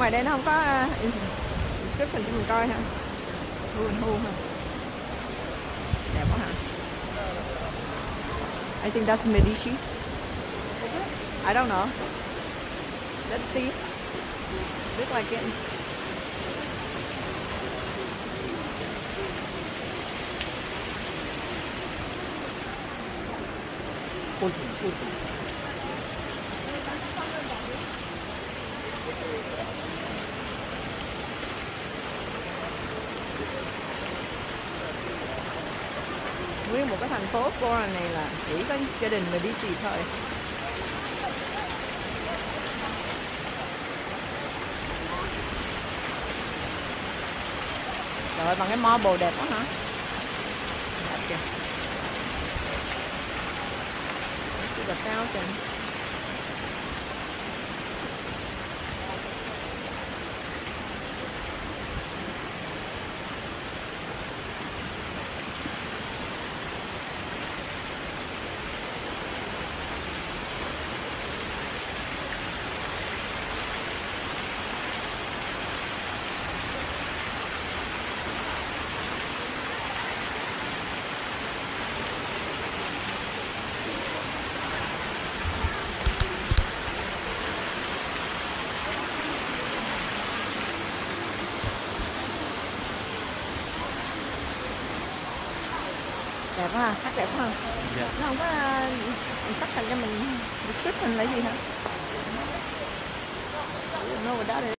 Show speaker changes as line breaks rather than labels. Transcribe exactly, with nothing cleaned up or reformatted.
ngoài đây nó không có uh, description cho mình coi ha. Who and who ha. Đẹp quá hả? I think that's Medici. I don't know. Let's see. Look like it.
Ôi, ôi.
Nguyên một cái thành phố Florence này là chỉ có gia đình Medici thôi. Trời ơi, bằng cái marble đẹp quá hả? Đẹp kìa. The fountain. Đẹp quá ha, hát đẹp quá ha.
Dạ.
Nó không có uh, tắt thành cho mình description là gì hả? I don't know what that is.